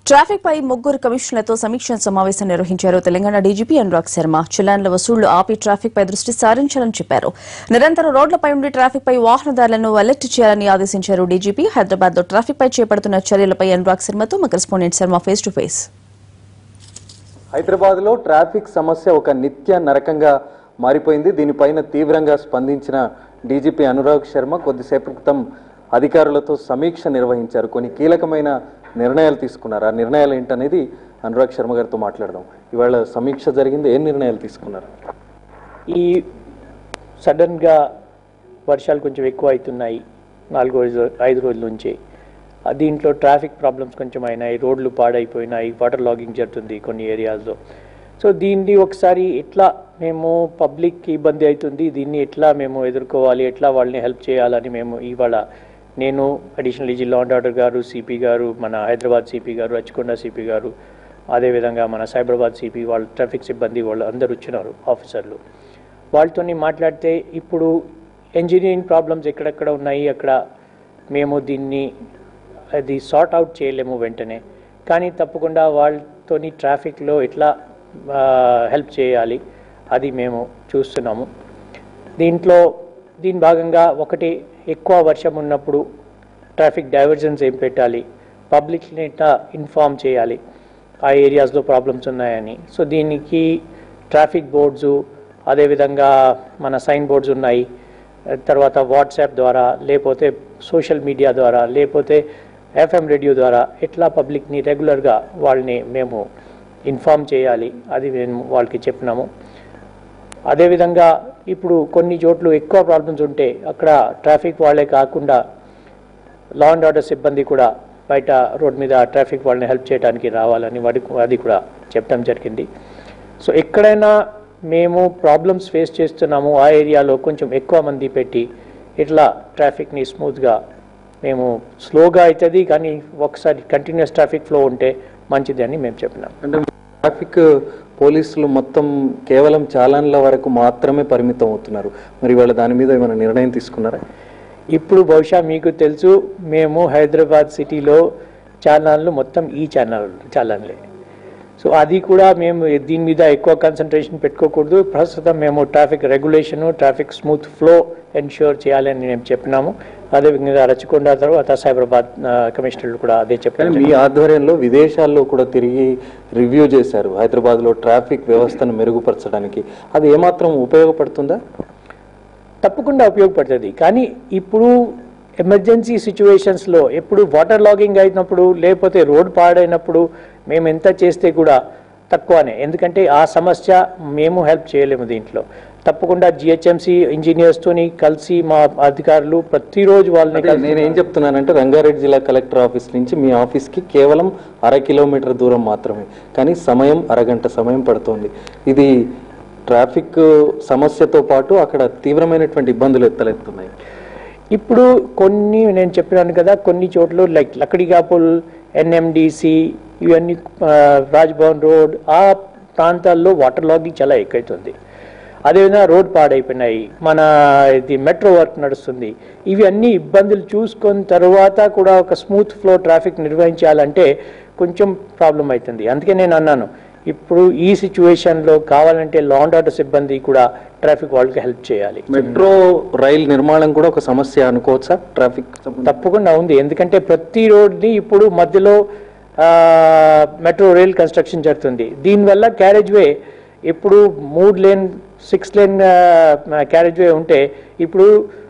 Traffic పై ముగ్గురు కమిషనర్లతో సమీక్ష సమావేశం నిర్వహించారు. తెలంగాణ డీజీపీ అనురాగ్ శర్మ చలాన్ల వసూళ్లు ఆపి ట్రాఫిక్ పై దృష్టి సారించాలని చెప్పారు. నిరంతరం రోడ్లపై ఉండి ట్రాఫిక్ పై వాహనదారులను అలర్ట్ చేయాలని ఆదేశించారు డీజీపీ. హైదరాబాద్ లో ట్రాఫిక్ పై చేపడుతున్న చర్యలపై అనురాగ్ శర్మతో మా correspondent Sharma face to face. Hyderabad లో ట్రాఫిక్ సమస్య ఒక నిత్య నరకంగా మారిపోయింది. దీనిపైన తీవ్రంగా స్పందించిన డీజీపీ అనురాగ్ శర్మ కొద్దిసేపు క్రితం అధికారులతో సమీక్ష నిర్వహించారు. కొన్ని కీలకమైన నిర్ణయాలు తీసుకున్నారు. ఆ నిర్ణయాలు ఏంటనేది అనురాగ్ శర్మ గారితో మాట్లాడదాం. ఇవాళ సమీక్ష జరిగింది. ఏం నిర్ణయాలు తీసుకున్నారు? ఈ సడన్గా వర్షాలు కొంచెం ఎక్కువ అవుతున్నాయి 4-5 రోజుల నుంచి. దీంట్లో ట్రాఫిక్ ప్రాబ్లమ్స్ కొంచెం అయినాయి, రోడ్లు పాడైపోయినాయి, వాటర్ లాగింగ్ జరుగుతుంది కొన్ని ఏరియాస్లో. సో దీన్ని ఒకసారి ఎట్లా మేము పబ్లిక్కి ఇబ్బంది అవుతుంది, దీన్ని ఎట్లా మేము ఎదుర్కోవాలి, ఎట్లా వాళ్ళని హెల్ప్ చేయాలని మేము ఇవాళ నేను additional DG law and order గారు, సిపి గారు, మన హైదరాబాద్ సిపి గారు, రచకొండ సిపి గారు, అదేవిధంగా మన సైబరాబాద్ సిపి వాళ్ళు, ట్రాఫిక్ సిబ్బంది వాళ్ళు అందరూ వచ్చినారు ఆఫీసర్లు. వాళ్ళతో మాట్లాడితే ఇప్పుడు ఇంజనీరింగ్ ప్రాబ్లమ్స్ ఎక్కడెక్కడ ఉన్నాయి అక్కడ మేము దీన్ని అది సార్ట్ అవుట్ చేయలేము వెంటనే, కానీ తప్పకుండా వాళ్ళతో ట్రాఫిక్లో ఎట్లా హెల్ప్ చేయాలి అది మేము చూస్తున్నాము. దీని భాగంగా ఒకటి ఎక్కువ వర్షం ఉన్నప్పుడు ట్రాఫిక్ డైవర్జన్స్ ఏం పెట్టాలి, పబ్లిక్ని ఎట్లా ఇన్ఫార్మ్ చేయాలి ఆ ఏరియాస్లో ప్రాబ్లమ్స్ ఉన్నాయని. సో దీనికి ట్రాఫిక్ బోర్డ్సు, అదేవిధంగా మన సైన్ బోర్డ్స్ ఉన్నాయి, తర్వాత వాట్సాప్ ద్వారా, లేకపోతే సోషల్ మీడియా ద్వారా, లేకపోతే FM రేడియో ద్వారా ఎట్లా పబ్లిక్ని రెగ్యులర్గా వాళ్ళని మేము ఇన్ఫార్మ్ చేయాలి అది మేము వాళ్ళకి చెప్పినాము. అదేవిధంగా ఇప్పుడు కొన్ని చోట్ల ఎక్కువ ప్రాబ్లమ్స్ ఉంటే అక్కడ ట్రాఫిక్ వాళ్ళే కాకుండా లా అండ్ ఆర్డర్ సిబ్బంది కూడా బయట రోడ్ మీద ట్రాఫిక్ వాళ్ళని హెల్ప్ చేయడానికి రావాలని అది కూడా చెప్పడం జరిగింది. సో ఎక్కడైనా మేము ప్రాబ్లమ్స్ ఫేస్ చేస్తున్నాము ఆ ఏరియాలో కొంచెం ఎక్కువ మంది పెట్టి ఇట్లా ట్రాఫిక్ని స్మూత్గా మేము స్లోగా అవుతుంది కానీ ఒకసారి కంటిన్యూస్ ట్రాఫిక్ ఫ్లో ఉంటే మంచిది అని మేము చెప్పినాం. అంటే ట్రాఫిక్ పోలీసులు మొత్తం కేవలం చాలాన్ల వరకు మాత్రమే పరిమితం అవుతున్నారు. మరి వాళ్ళ దాని మీద ఏమైనా నిర్ణయం తీసుకున్నారా? ఇప్పుడు బహుశా మీకు తెలుసు, మేము హైదరాబాద్ సిటీలో చాలాన్లు మొత్తం ఈ చాలాన్లే. సో అది కూడా మేము దీని మీద ఎక్కువ కాన్సన్ట్రేషన్ పెట్టుకోకూడదు. ప్రస్తుతం మేము traffic regulation, traffic smooth flow ensure చేయాలని మేము చెప్పినాము. అదేవిధంగా రచకొండ తర్వాత సైబరాబాద్ కమిషనర్లు కూడా అదే చెప్పారు. మీ ఆధ్వర్యంలో విదేశాల్లో కూడా తిరిగి రివ్యూ చేశారు హైదరాబాద్లో ట్రాఫిక్ వ్యవస్థను మెరుగుపరచడానికి. అది ఏమాత్రం ఉపయోగపడుతుందా? తప్పకుండా ఉపయోగపడుతుంది. కానీ ఇప్పుడు ఎమర్జెన్సీ సిచ్యువేషన్స్లో ఎప్పుడు వాటర్ లాగింగ్ అయినప్పుడు లేకపోతే రోడ్ పాడైనప్పుడు మేము ఎంత చేస్తే కూడా తక్కువనే, ఎందుకంటే ఆ సమస్య మేము హెల్ప్ చేయలేము దీంట్లో. తప్పకుండా GHMC ఇంజనీర్స్తోని కలిసి మా అధికారులు ప్రతిరోజు వాళ్ళని. నేనేం చెప్తున్నానంటే రంగారెడ్డి జిల్లా కలెక్టర్ ఆఫీస్ నుంచి మీ ఆఫీస్కి కేవలం 1/2 కిలోమీటర్ దూరం మాత్రమే, కానీ సమయం అరగంట సమయం పడుతుంది. ఇది ట్రాఫిక్ సమస్యతో పాటు అక్కడ తీవ్రమైనటువంటి ఇబ్బందులు తలెత్తున్నాయి. ఇప్పుడు కొన్ని నేను చెప్పినాను కదా, కొన్ని చోట్ల లైక్ లక్కడిగాపుల్, NMDC, ఇవన్నీ రాజ్భవన్ రోడ్ ఆ ప్రాంతాల్లో వాటర్ లాగింగ్ చాలా ఎక్కువైతుంది. అదేవిధంగా రోడ్ పాడైపోయినాయి, మన ఇది మెట్రో వర్క్ నడుస్తుంది. ఇవి అన్ని ఇబ్బందులు చూసుకున్న తర్వాత కూడా ఒక స్మూత్ ఫ్లో ట్రాఫిక్ నిర్వహించాలంటే కొంచెం ప్రాబ్లం అవుతుంది. అందుకే నేను అన్నాను ఇప్పుడు ఈ సిచ్యువేషన్లో కావాలంటే లా అండ్ ఆర్డర్ సిబ్బంది కూడా ట్రాఫిక్ వాళ్ళకి హెల్ప్ చేయాలి. మెట్రో రైల్ నిర్మాణం కూడా ఒక సమస్య అనుకోవచ్చా? ట్రాఫిక్ తప్పకుండా ఉంది, ఎందుకంటే ప్రతి రోడ్ని ఇప్పుడు మధ్యలో మెట్రో రైల్ కన్స్ట్రక్షన్ జరుగుతుంది. దీనివల్ల క్యారేజ్ వే ఇప్పుడు 3 లేన్ 6 లేన్ క్యారేజ్ వే ఉంటే ఇప్పుడు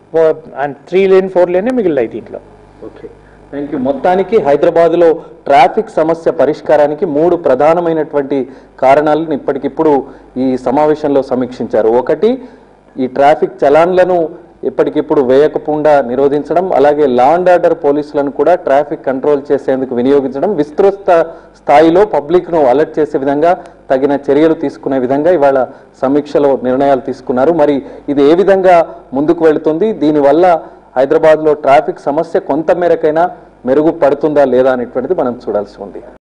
3 లేన్ 4 లేనే మిగిలినాయి దీంట్లో. Okay, thank you. మొత్తానికి హైదరాబాద్లో ట్రాఫిక్ సమస్య పరిష్కారానికి 3 ప్రధానమైనటువంటి కారణాలను ఇప్పటికిప్పుడు ఈ సమావేశంలో సమీక్షించారు. ఒకటి, ఈ ట్రాఫిక్ చలాన్లను ఇప్పటికిప్పుడు వేయకుండా నిరోధించడం, అలాగే లా అండ్ ఆర్డర్ పోలీసులను కూడా ట్రాఫిక్ కంట్రోల్ చేసేందుకు వినియోగించడం, విస్తృత స్థాయిలో పబ్లిక్ను అలర్ట్ చేసే విధంగా తగిన చర్యలు తీసుకునే విధంగా ఇవాళ సమీక్షలో నిర్ణయాలు తీసుకున్నారు. మరి ఇది ఏ విధంగా ముందుకు వెళుతుంది, దీనివల్ల హైదరాబాద్లో ట్రాఫిక్ సమస్య కొంత మేరకైనా మెరుగుపడుతుందా లేదా అనేటువంటిది మనం చూడాల్సి ఉంది.